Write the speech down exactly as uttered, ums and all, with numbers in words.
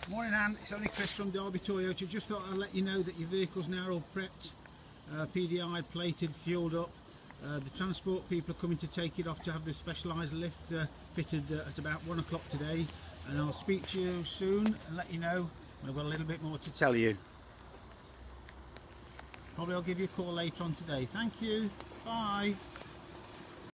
Morning Anne, it's only Chris from Derby Toyota. Just thought I'd let you know that your vehicle's now all prepped, uh, P D I, plated, fueled up. Uh, the transport people are coming to take it off to have the specialised lift uh, fitted uh, at about one o'clock today, and I'll speak to you soon and let you know when I've got a little bit more to tell you. Probably I'll give you a call later on today. Thank you, bye.